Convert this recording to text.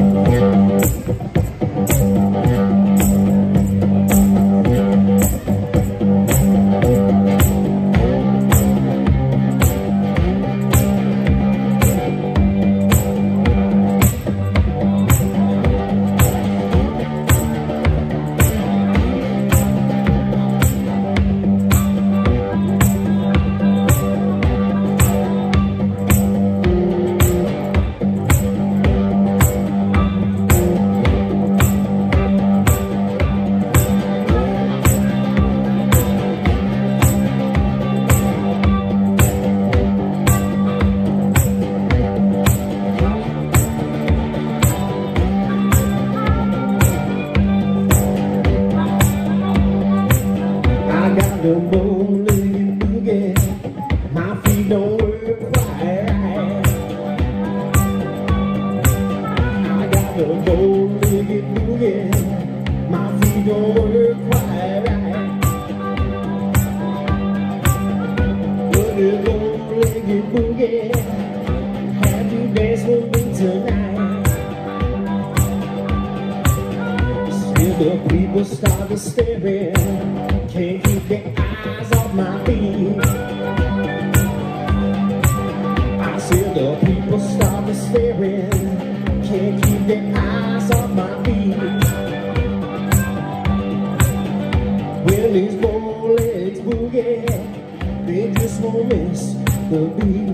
the bow-legged boogie. My feet don't work quite right. I got the bow-legged boogie. My feet don't work quite right. But the bow-legged boogie, have you danced with me tonight? Still the people start to stare. Can't keep their eyes off my feet. I see the people start to staring. Can't keep their eyes off my feet. When these bow legs boogie, they just won't miss the beat.